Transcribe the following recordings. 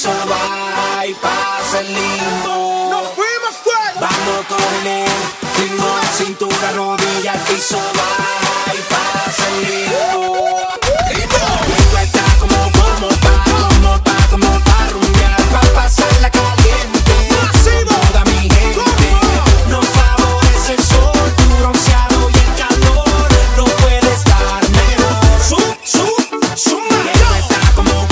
piso va y pasa el limbo. ¡Nos fuimos fuera! Vamos con el ritmo, cintura, rodilla, al piso va y pasa el limbo. Esto está como pa' rumbear, pa' pasarla caliente. Toda mi gente, nos favorece el sol, tu bronceado y el calor, no puede estar mejor. Esto está como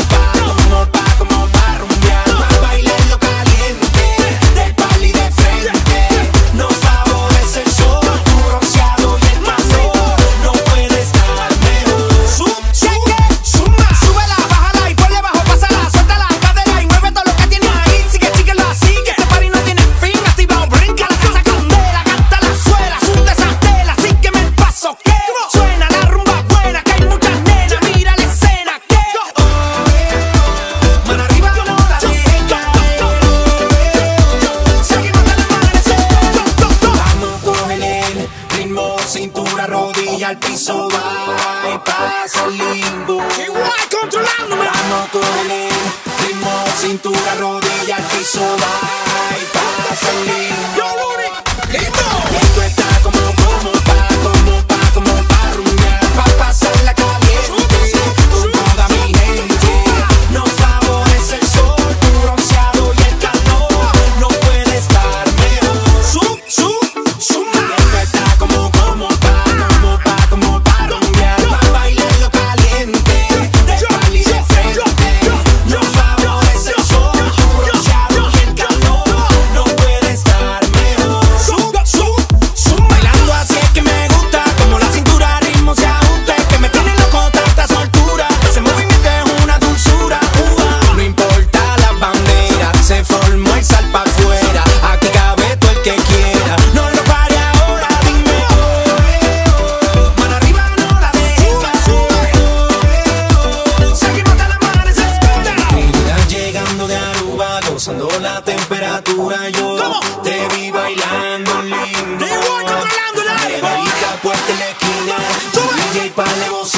pa' rumbear, pa' bailarlo caliente, del pali de frente. Nos favorece el sol, tu bronceado y el calor, no puede estar mejor. Súbela, bájala y ponle bajo, pásala, suelta la cadera y mueve todo lo que tienes ahí. Síguelo así, que este party no tiene fin. Activado, brinca la casa candela, canta la suela, sunde esa tela, sígueme el paso que suena la rumba buena, que hay muchas nenas, mira la escena que Mano arriba, no la dejen caer. seguimos de la mano. Vamos con el ritmo, cintura, rodilla, al piso va y pasa el limbo. Igual controlándome. Vamos con el ritmo, cintura, rodilla, al piso va y pasa el limbo. Yo, Luni, listo. Esto está como pa' rumbear, pa' pasarla caliente, con toda mi gente. Nos favorece el sol, tu bronceado y el calor, no puede estar mejor. Esto está como pa' rumbear, pa' bailarlo caliente, del pali de frente. Nos favorece el sol, tu bronceado y el calor, no puede estar mejor. Bailando así es que me gusta, como la cintura, ritmo se ajusta, es que me tiene loco tanta soltura. Ese movimiento es una dulzura. No importa la bandera, se formó el sal pa' afuera. Aquí cabe todo el que quiera. No lo pare ahora, dime mano arriba, no la dejes caer. Seguimos de la mano, Mira, llegando de Aruba, gozando la temperatura. Yo ¿Cómo? te vi bailando lindo. Igual controlando el aire. Margarita, puerta en la esquina, DJ pa'